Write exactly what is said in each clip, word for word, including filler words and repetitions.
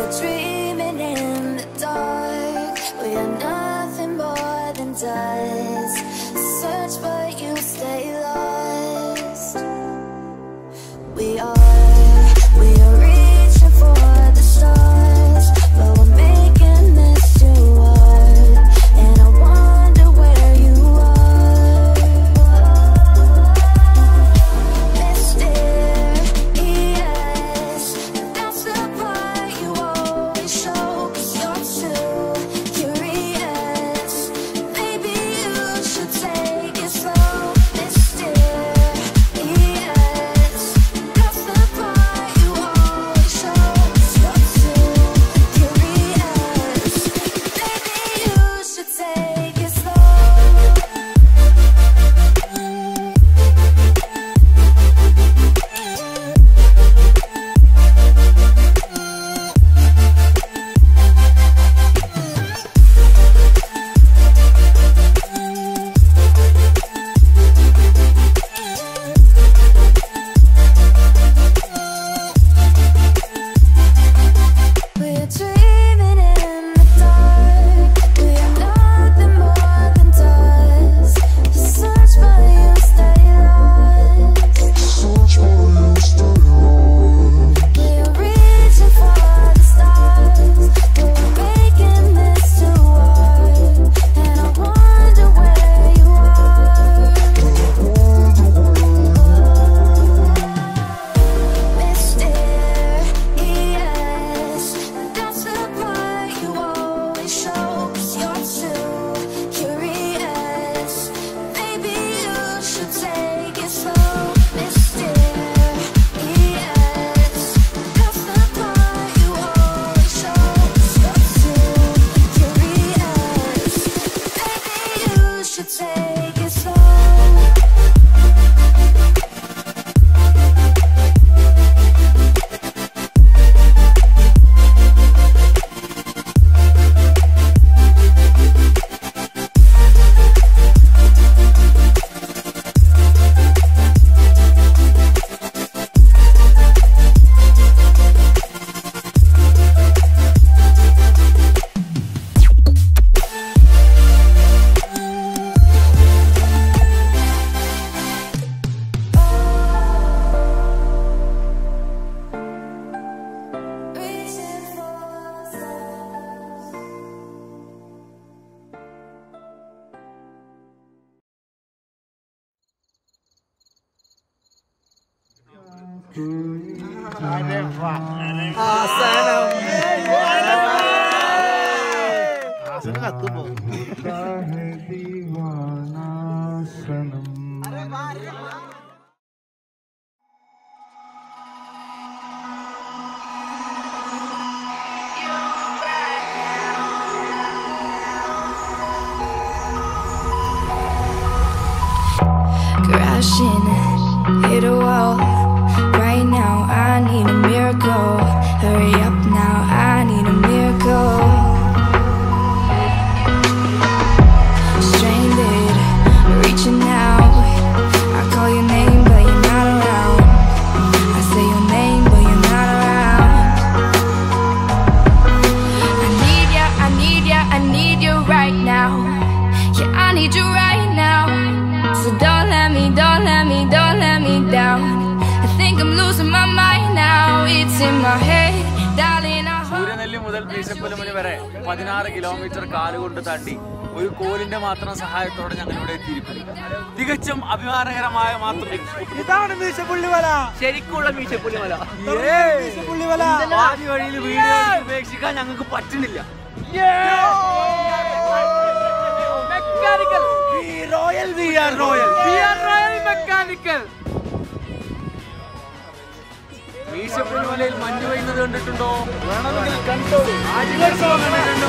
We're dreaming in the dark. We are nothing more than dust. Search but you stay lost. We are, we are reaching for the stars, but we're making this too hard. And I wonder where you are. Mysterious, that's the part you always show. 'Cause you're too curious. Maybe you should take it slow. Mysterious, that's the part you always show. 'Cause you're too curious. Maybe you should take it slow. We're dreaming in the dark. We are nothing more than dust. Search but you stay lost. We are reaching for the stars, but we're making this too hard. And I wonder where you are. Mysterious, that's the part you always show. 'Cause you're too curious. Maybe you should take it slow. Mysterious, that's the part you always show. 'Cause you're too curious. Maybe you should take it slow. Reaching for the stars. Crashing, hit a wall. Right now, I need a miracle. Hurry up now, I need a miracle. Stranded, reaching out. I call your name, but you're not around. I say your name, but you're not around. I need ya, I need ya, I need you right now. Yeah, I need you right now. So don't let me, don't let me, don't let me down. I think I'm losing my mind now. It's in my head, darling. I hope Suryanelli മുതൽ മീശപ്പുലിമല വരെ പതിനാറ് kilometre കാലുകൊണ്ട് താണ്ടി ഒരു കോലിന്റെ മാത്രം സഹായത്തോടെ ഞങ്ങൾ ഇവിടെ എത്തിയിരിക്കുന്നു. തികച്ചും അഭിമാനകരമായ മാത്രം ഇതാണ് മീശപ്പുള്ളിമല, ശരിക്കുള്ള മീശപ്പുലിമല. മീശപ്പുള്ളിമല. ആദ്യ വഴിയിൽ വീഡിയോ ഉപേക്ഷിക്കാൻ ഞങ്ങൾക്ക് പറ്റുന്നില്ല. Mechanical. We royal, we are royal. We are royal mechanical. മീശപ്പുലിമലയിൽ മഞ്ഞ് പെയ്യുന്നത് കണ്ടിട്ടുണ്ടോ? വേണമെങ്കിൽ കണ്ടോളൂ. ആദിവാസികൾ കണ്ടിട്ടുണ്ടോ?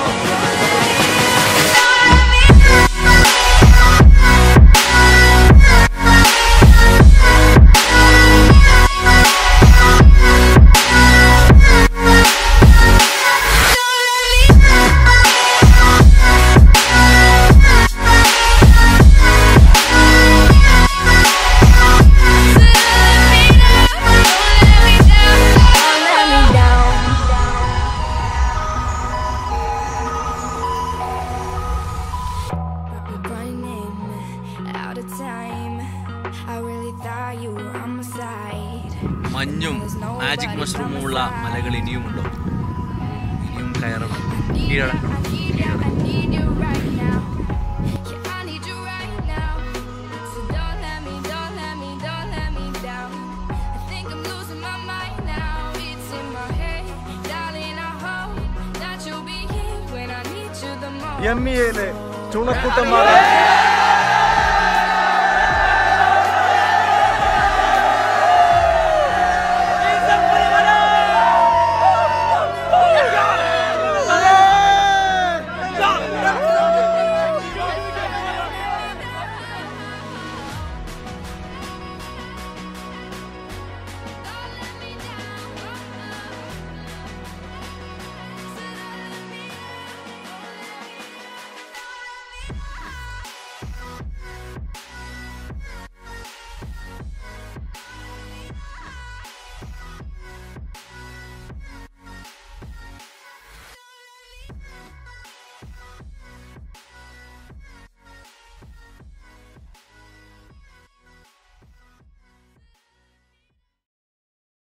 മഞ്ഞും മാജിക് മഷ്റൂമും ഉള്ള മലകൾ ഇനിയുമുണ്ടോ? ഇനിയും കയറണം, കീഴടക്കണം, കീഴടക്കണം. എം ഇ എയിലെ ചുണക്കുട്ടന്മാരെ